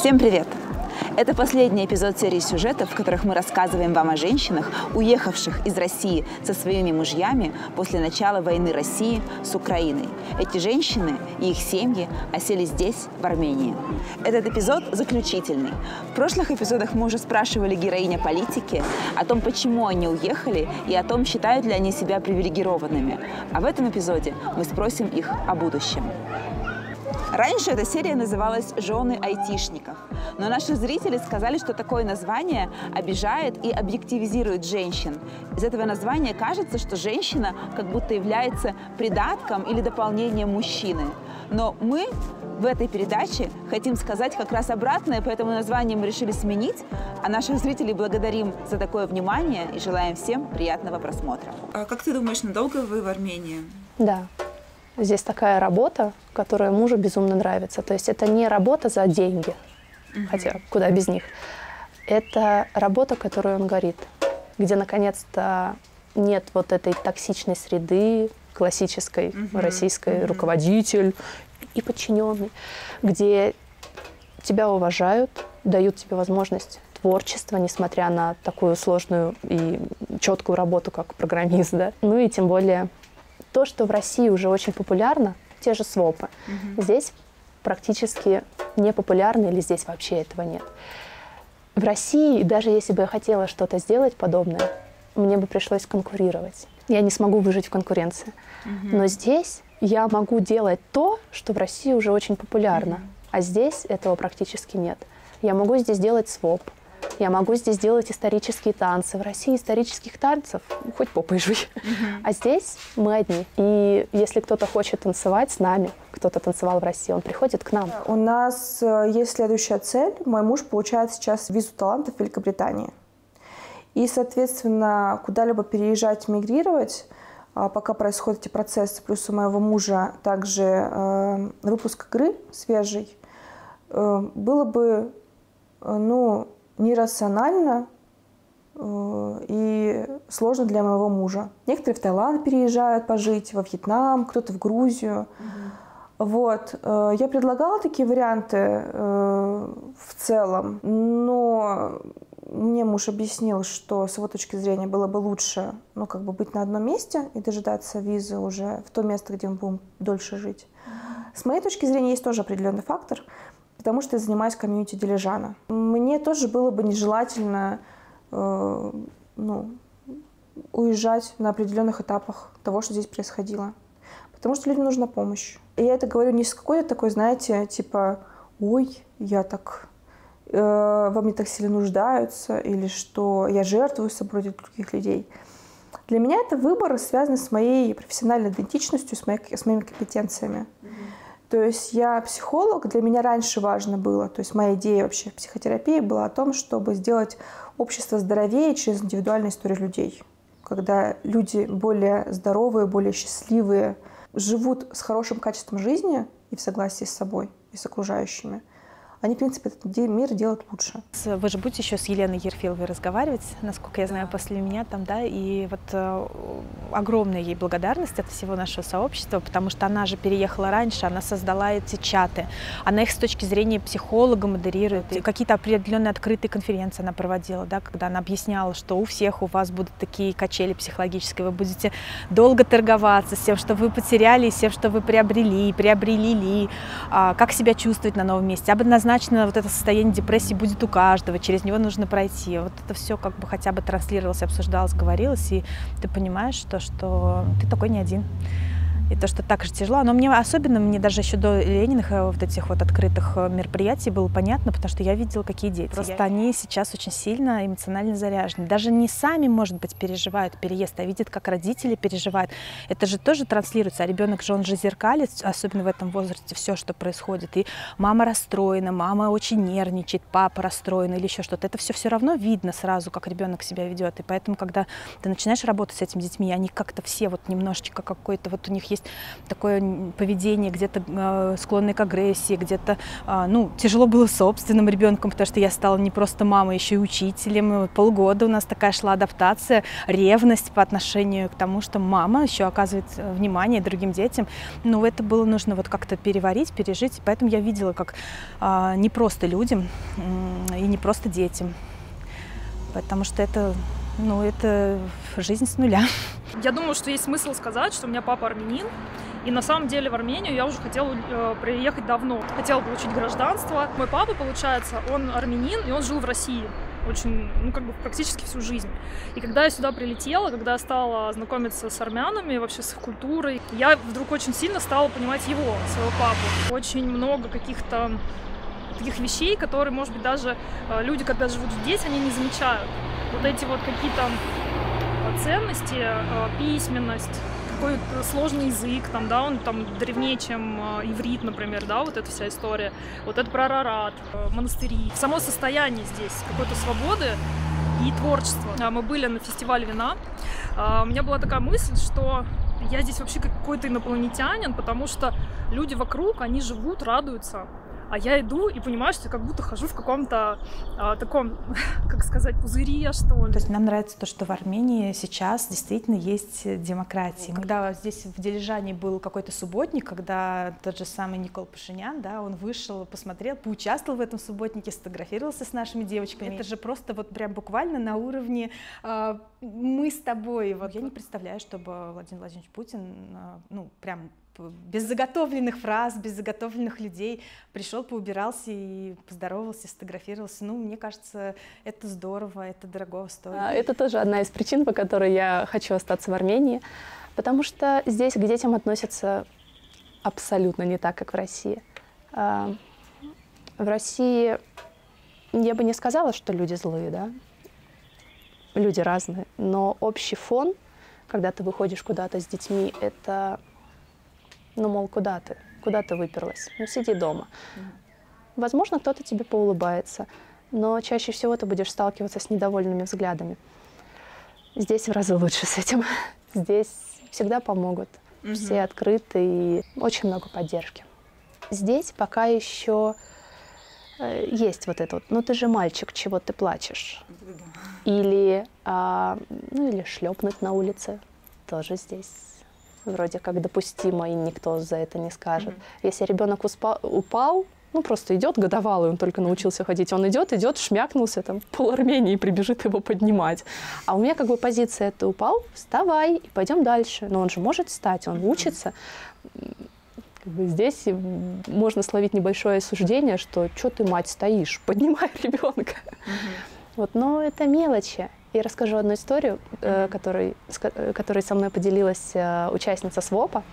Всем привет! Это последний эпизод серии сюжетов, в которых мы рассказываем вам о женщинах, уехавших из России со своими мужьями после начала войны России с Украиной. Эти женщины и их семьи осели здесь, в Армении. Этот эпизод заключительный. В прошлых эпизодах мы уже спрашивали героинь о политике, о том, почему они уехали, и о том, считают ли они себя привилегированными. А в этом эпизоде мы спросим их о будущем. Раньше эта серия называлась «Жены айтишников», но наши зрители сказали, что такое название обижает и объективизирует женщин. Из этого названия кажется, что женщина как будто является придатком или дополнением мужчины. Но мы в этой передаче хотим сказать как раз обратное, поэтому название мы решили сменить, а наших зрителей благодарим за такое внимание и желаем всем приятного просмотра. А как ты думаешь, надолго вы в Армении? Да. Здесь такая работа, которая мужу безумно нравится. То есть это не работа за деньги, хотя куда без них. Это работа, которой он горит, где наконец-то нет вот этой токсичной среды, классической российской, руководитель и подчиненный, где тебя уважают, дают тебе возможность творчества, несмотря на такую сложную и четкую работу, как программист, да. Ну и тем более то, что в России уже очень популярно, те же свопы, здесь практически не популярны или здесь вообще этого нет. В России, даже если бы я хотела что-то сделать подобное, мне бы пришлось конкурировать. Я не смогу выжить в конкуренции. Но здесь я могу делать то, что в России уже очень популярно, а здесь этого практически нет. Я могу здесь делать своп. Я могу здесь делать исторические танцы. В России исторических танцев хоть попой жуй. А здесь мы одни. И если кто-то хочет танцевать с нами, кто-то танцевал в России, он приходит к нам. У нас есть следующая цель. Мой муж получает сейчас визу талантов в Великобритании. И, соответственно, куда-либо переезжать, мигрировать, пока происходят эти процессы, плюс у моего мужа также выпуск игры свежий, было бы, нерационально и сложно для моего мужа. Некоторые в Таиланд переезжают пожить, во Вьетнам, кто-то в Грузию. Вот. Я предлагала такие варианты в целом, но мне муж объяснил, что с его точки зрения было бы лучше быть на одном месте и дожидаться визы уже в то место, где мы будем дольше жить. С моей точки зрения есть тоже определенный фактор, потому что я занимаюсь комьюнити Дилижана. Мне тоже было бы нежелательно уезжать на определенных этапах того, что здесь происходило. Потому что людям нужна помощь. И я это говорю не с какой-то такой, знаете, типа, ой, во мне так сильно нуждаются, или что я жертвую собой других людей. Для меня это выбор, связанный с моей профессиональной идентичностью, с моими компетенциями. То есть я психолог, для меня раньше важно было, то есть моя идея вообще в психотерапии была о том, чтобы сделать общество здоровее через индивидуальную историю людей. Когда люди более здоровые, более счастливые, живут с хорошим качеством жизни и в согласии с собой и с окружающими, они, в принципе, этот мир делают лучше. Вы же будете еще с Еленой Ерфиловой разговаривать, насколько я знаю, после меня там, да, и вот огромная ей благодарность от всего нашего сообщества, потому что она же переехала раньше, она создала эти чаты, она их с точки зрения психолога модерирует, какие-то определенные открытые конференции она проводила, да, когда она объясняла, что у всех у вас будут такие качели психологические, вы будете долго торговаться с тем, что вы потеряли, с тем, что вы приобрели ли, как себя чувствовать на новом месте. Однозначно вот это состояние депрессии будет у каждого, через него нужно пройти. Вот это все как бы хотя бы транслировалось, обсуждалось, говорилось, и ты понимаешь, что ты такой не один. И то, что так же тяжело, но мне даже еще до Лениных вот этих вот открытых мероприятий было понятно, потому что я видела, какие дети. Просто они сейчас очень сильно эмоционально заряжены. Даже не сами, может быть, переживают переезд, а видят, как родители переживают. Это же тоже транслируется. А ребенок же, он же зеркалит, особенно в этом возрасте, все, что происходит. И мама расстроена, мама очень нервничает, папа расстроен или еще что-то. Это все равно видно сразу, как ребенок себя ведет. И поэтому, когда ты начинаешь работать с этими детьми, они как-то все вот немножечко какой-то, вот у них есть такое поведение, где-то склонное к агрессии, где-то, ну, тяжело было с собственным ребенком, потому что я стала не просто мамой, еще и учителем. И полгода у нас такая шла адаптация, ревность по отношению к тому, что мама еще оказывает внимание другим детям. Но это было нужно вот как-то переварить, пережить. Поэтому я видела, как не просто людям и не просто детям. Потому что это, ну, это жизнь с нуля. Я думаю, что есть смысл сказать, что у меня папа армянин. И на самом деле в Армению я уже хотела приехать давно. Хотела получить гражданство. Мой папа, получается, он армянин, и он жил в России очень, ну, как бы практически всю жизнь. И когда я сюда прилетела, когда я стала знакомиться с армянами, вообще с их культурой, я вдруг очень сильно стала понимать его, своего папу. Очень много каких-то таких вещей, которые, может быть, даже люди, когда живут здесь, они не замечают. Вот эти вот какие-то ценности, письменность, какой-то сложный язык, там, да, он там древнее, чем иврит, например, да, вот эта вся история. Вот это про Арарат, монастыри. Само состояние здесь какой-то свободы и творчества. Мы были на фестивале вина. У меня была такая мысль, что я здесь вообще какой-то инопланетянин, потому что люди вокруг, они живут, радуются. А я иду и понимаю, что я как будто хожу в каком-то таком, как сказать, пузыре, что ли. То есть нам нравится то, что в Армении сейчас действительно есть демократия. Когда здесь в Дилижане был какой-то субботник, когда тот же самый Никол Пашинян, да, он вышел, посмотрел, поучаствовал в этом субботнике, сфотографировался с нашими девочками. Это же просто вот прям буквально на уровне мы с тобой. Вот я не представляю, чтобы Владимир Владимирович Путин, ну, прям без заготовленных фраз, без заготовленных людей пришел, поубирался и поздоровался, сфотографировался. Ну, мне кажется, это здорово, это дорого стоит. Это тоже одна из причин, по которой я хочу остаться в Армении, потому что здесь к детям относятся абсолютно не так, как в России. В России я бы не сказала, что люди злые, да? Люди разные, но общий фон, когда ты выходишь куда-то с детьми, это... Ну, мол, куда ты? Куда ты выперлась? Ну, сиди дома. Возможно, кто-то тебе поулыбается, но чаще всего ты будешь сталкиваться с недовольными взглядами. Здесь в разы лучше с этим. Здесь всегда помогут. Все открыты и очень много поддержки. Здесь пока еще есть вот это вот, ну ты же мальчик, чего ты плачешь? Или, ну, или шлепнуть на улице тоже здесь вроде как допустимо, и никто за это не скажет. Если ребенок упал, ну просто идет годовалый, он только научился ходить, он идет, шмякнулся, там пол Армении прибежит его поднимать. А у меня как бы позиция: ты упал, вставай и пойдем дальше. Но он же может встать, он учится. Как бы здесь можно словить небольшое осуждение, что ты, мать, стоишь, поднимай ребенка. Вот, но это мелочи. Я расскажу одну историю, которой со мной поделилась участница СВОПа.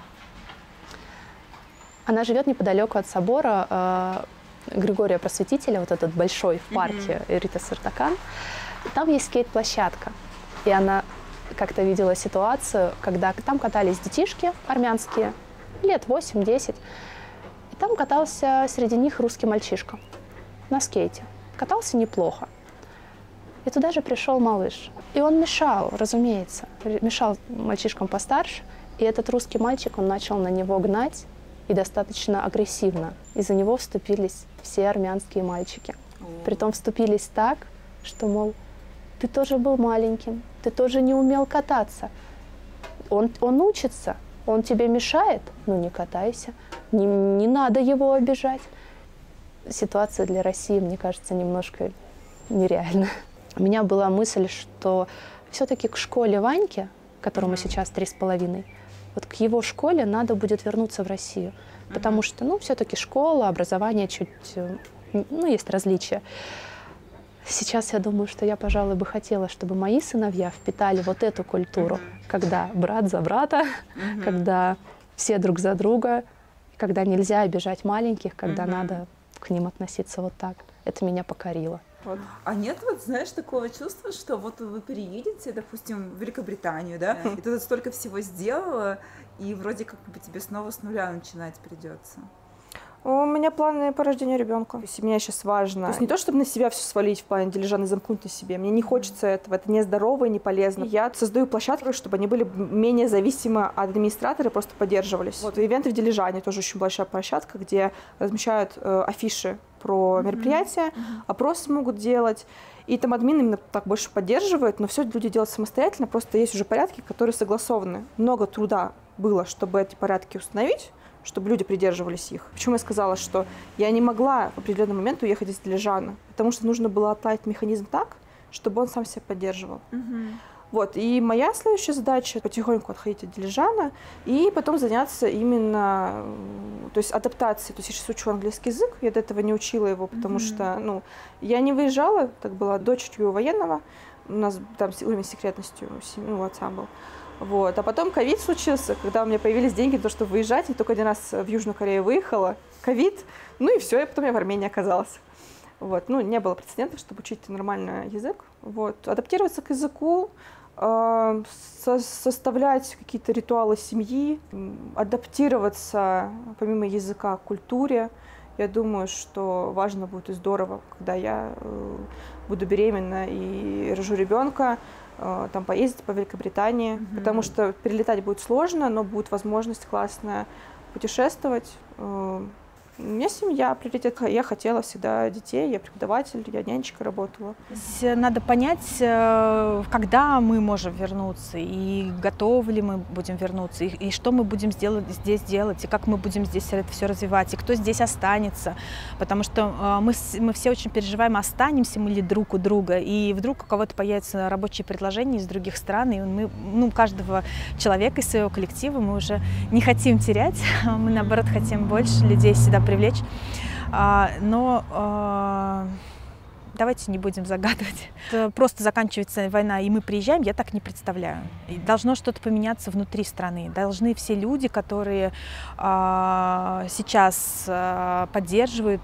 Она живет неподалеку от собора Григория Просветителя, вот этот большой, в парке Рита Сартакан. Там есть скейт-площадка. И она как-то видела ситуацию, когда там катались детишки армянские, лет 8-10. И там катался среди них русский мальчишка на скейте. Катался неплохо. И туда же пришел малыш. И он мешал, разумеется, мешал мальчишкам постарше. И этот русский мальчик, он начал на него гнать, и достаточно агрессивно. Из-за него вступились все армянские мальчики. Притом вступились так, что, мол, ты тоже был маленьким, ты тоже не умел кататься. Он учится, он тебе мешает, ну не катайся, не надо его обижать. Ситуация для России, мне кажется, немножко нереальная. У меня была мысль, что все-таки к школе Ваньки, которому сейчас 3,5, вот к его школе надо будет вернуться в Россию. Потому что, ну, все-таки школа, образование чуть, ну, есть различия. Сейчас я думаю, что я, пожалуй, бы хотела, чтобы мои сыновья впитали вот эту культуру, когда брат за брата, когда все друг за друга, когда нельзя обижать маленьких, когда надо к ним относиться вот так. Это меня покорило. Вот. А нет, вот, знаешь, такого чувства, что вот вы переедете, допустим, в Великобританию, да, и ты столько всего сделала, и вроде как бы тебе снова с нуля начинать придется. У меня планы по рождению ребенка. То есть мне сейчас важно. То есть не то, чтобы на себя все свалить в плане дилижана и замкнуть на себе. Мне не хочется этого. Это нездорово и не полезно. Я создаю площадку, чтобы они были менее зависимы от администратора, просто поддерживались. Вот ивенты в Дилижане тоже очень большая площадка, где размещают афиши про мероприятия, опросы могут делать. И там админ именно так больше поддерживает, но все люди делают самостоятельно, просто есть уже порядки, которые согласованы. Много труда было, чтобы эти порядки установить, чтобы люди придерживались их. Почему я сказала, что я не могла в определенный момент уехать из Дилижана, потому что нужно было отладить механизм так, чтобы он сам себя поддерживал. Вот, и моя следующая задача — потихоньку отходить от Дилижана и потом заняться именно, то есть адаптацией. То есть я сейчас учу английский язык, я до этого не учила его, потому что, ну, я не выезжала, так была дочерью военного, у нас там уровень секретности у отца был. Вот. А потом ковид случился, когда у меня появились деньги на то, чтобы выезжать. Я только один раз в Южную Корею выехала, ковид, ну и все, и потом я в Армении оказалась. Вот. Ну, не было прецедентов, чтобы учить нормально язык. Вот. Адаптироваться к языку, составлять какие-то ритуалы семьи, адаптироваться помимо языка к культуре. Я думаю, что важно будет и здорово, когда я буду беременна и рожу ребенка, там поездить по Великобритании, потому что перелетать будет сложно, но будет возможность классная путешествовать. У меня семья, приоритет. Я хотела всегда детей, я преподаватель, я нянечкой работала. Надо понять, когда мы можем вернуться, и готовы ли мы будем вернуться, и что мы будем здесь делать, и как мы будем здесь это все развивать, и кто здесь останется. Потому что мы все очень переживаем, останемся мы ли друг у друга, и вдруг у кого-то появятся рабочие предложения из других стран, и мы, ну, каждого человека из своего коллектива мы уже не хотим терять, мы, наоборот, хотим больше людей сюда привлечь, но давайте не будем загадывать. Просто заканчивается война, и мы приезжаем, я так не представляю. Должно что-то поменяться внутри страны. Должны все люди, которые сейчас поддерживают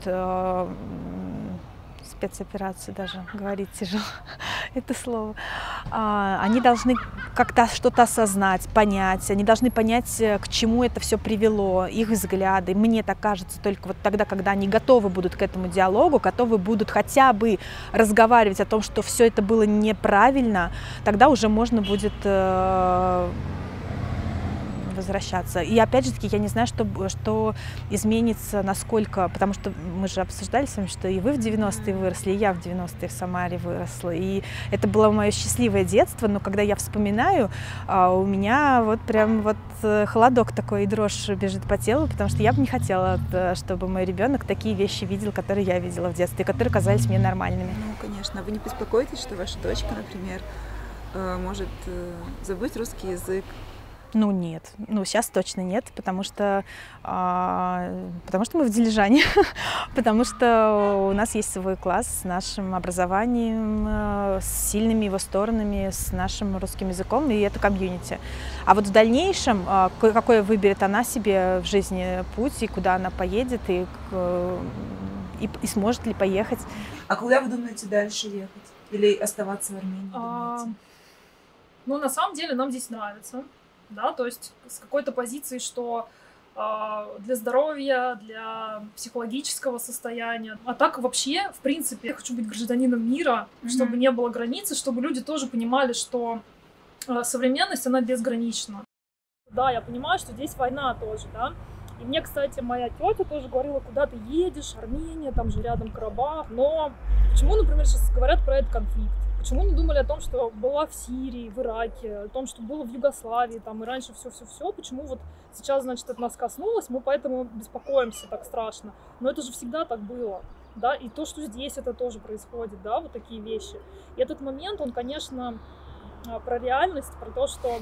спецоперацию, даже говорить тяжело это слово, они должны как-то что-то осознать, понять, они должны понять, к чему это все привело, их взгляды. Мне так кажется, только вот тогда, когда они готовы будут к этому диалогу, готовы будут хотя бы разговаривать о том, что все это было неправильно, тогда уже можно будет возвращаться. И опять же таки, я не знаю, что изменится, насколько, потому что мы же обсуждали с вами, что и вы в 90-е выросли, и я в 90-е в Самаре выросла. И это было мое счастливое детство, но когда я вспоминаю, у меня вот прям вот холодок такой и дрожь бежит по телу, потому что я бы не хотела, чтобы мой ребенок такие вещи видел, которые я видела в детстве, которые казались мне нормальными. Ну, конечно. Вы не беспокоитесь, что ваша дочка, например, может забыть русский язык? Ну нет, ну сейчас точно нет, потому что мы в Дилижане, потому что у нас есть свой класс с нашим образованием, с сильными его сторонами, с нашим русским языком, и это комьюнити. А вот в дальнейшем, какой выберет она себе в жизни путь, и куда она поедет, и сможет ли поехать. А куда вы думаете дальше ехать? Или оставаться в Армении? Ну, на самом деле, нам здесь нравится. Да, то есть с какой-то позиции, что для здоровья, для психологического состояния. А так вообще, в принципе, я хочу быть гражданином мира, чтобы не было границы, чтобы люди тоже понимали, что современность, она безгранична. Да, я понимаю, что здесь война тоже, да. И мне, кстати, моя тетя тоже говорила, куда ты едешь, Армения, там же рядом Карабах. Но почему, например, сейчас говорят про этот конфликт? Почему не думали о том, что была в Сирии, в Ираке, о том, что было в Югославии, там и раньше все-все-все? Почему вот сейчас, значит, это нас коснулось, мы поэтому беспокоимся так страшно? Но это же всегда так было, да, и то, что здесь это тоже происходит, да, вот такие вещи. И этот момент, он, конечно, про реальность, про то, что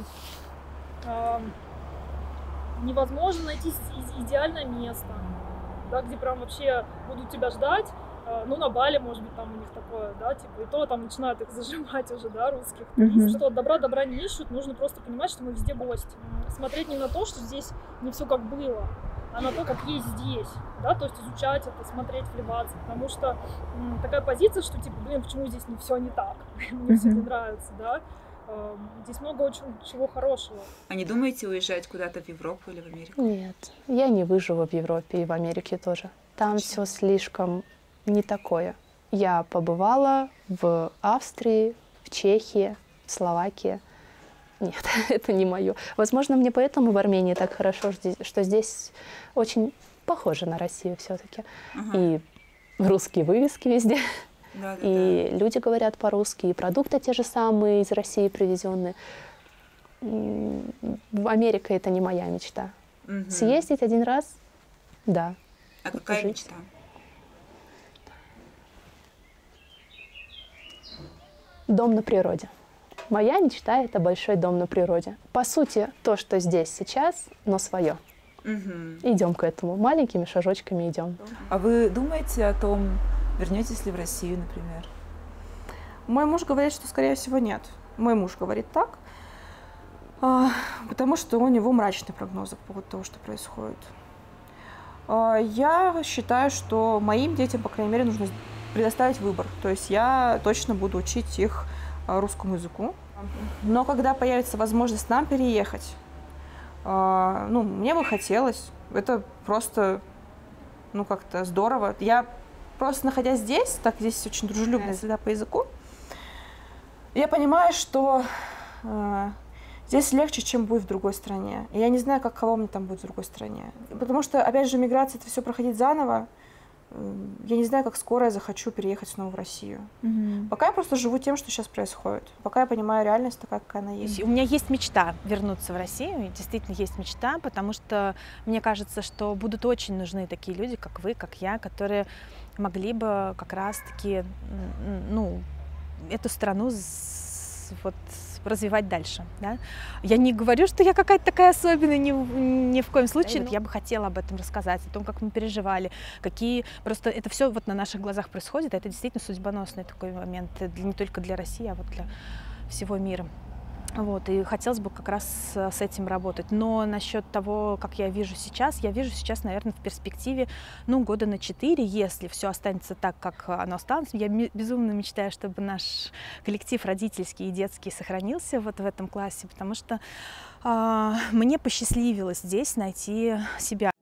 невозможно найти идеальное место, да, где прям вообще будут тебя ждать. Ну, на Бали, может быть, там у них такое, да, типа, и то там начинают их зажимать уже, да, русских туристов, что добра не ищут, нужно просто понимать, что мы везде гости. Смотреть не на то, что здесь не все как было, а на то, как есть здесь, да, то есть изучать это, смотреть, вливаться, потому что такая позиция, что, типа, блин, почему здесь не все не так, мне все не нравится, да, Здесь много очень чего хорошего. А не думаете уезжать куда-то в Европу или в Америку? Нет, я не выживу в Европе и в Америке тоже. Там все слишком не такое. Я побывала в Австрии, в Чехии, в Словакии. Нет, это не мое. Возможно, мне поэтому в Армении так хорошо, что здесь очень похоже на Россию все-таки. И русские вывески везде. И люди говорят по-русски, и продукты те же самые из России привезенные. Америка — это не моя мечта. Съездить один раз, да. А какая жить. мечта? Дом на природе. Моя мечта — это большой дом на природе. По сути, то, что здесь сейчас, но свое. Идем к этому. Маленькими шажочками идем. А вы думаете о том, вернетесь ли в Россию, например? Мой муж говорит, что, скорее всего, нет. Мой муж говорит так, потому что у него мрачные прогнозы по поводу того, что происходит. Я считаю, что моим детям, по крайней мере, нужно предоставить выбор. То есть я точно буду учить их русскому языку. Но когда появится возможность нам переехать, мне бы хотелось. Это просто, как-то здорово. Я просто, находясь здесь, так здесь очень дружелюбная среда по языку, я понимаю, что здесь легче, чем будет в другой стране. И я не знаю, каково мне там будет в другой стране. Потому что, опять же, миграция — это все проходить заново. Я не знаю, как скоро я захочу переехать снова в Россию. Пока я просто живу тем, что сейчас происходит. Пока я понимаю реальность такая, какая она есть. У меня есть мечта вернуться в Россию. Действительно есть мечта, потому что мне кажется, что будут очень нужны такие люди, как вы, как я, которые могли бы как раз-таки эту страну развивать дальше. Да? Я не говорю, что я какая-то такая особенная, ни в коем случае. Я бы хотела об этом рассказать, о том, как мы переживали, Просто это все на наших глазах происходит, а это действительно судьбоносный такой момент, не только для России, а для всего мира. И хотелось бы как раз с этим работать. Но насчет того, как я вижу сейчас, наверное, в перспективе, года на 4, если все останется так, как оно останется. Я безумно мечтаю, чтобы наш коллектив родительский и детский сохранился в этом классе, потому что мне посчастливилось здесь найти себя.